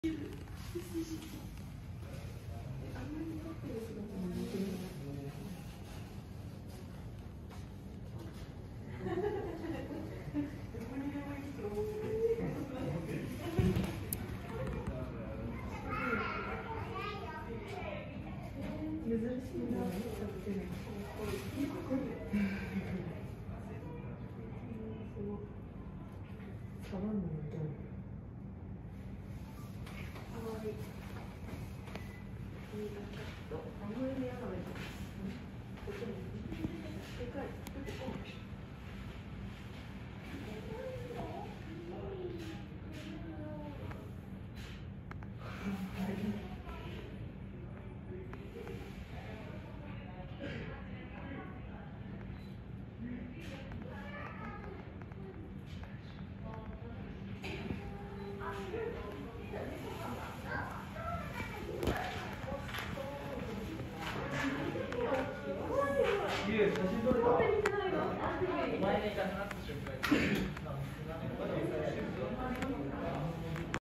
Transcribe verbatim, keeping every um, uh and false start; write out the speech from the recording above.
珍しいな。サバンナのどう？はい。いいかちょっとあの上にやらないと。こっちに。でかい。出てこない。 写真撮れた？前にいたなって瞬間に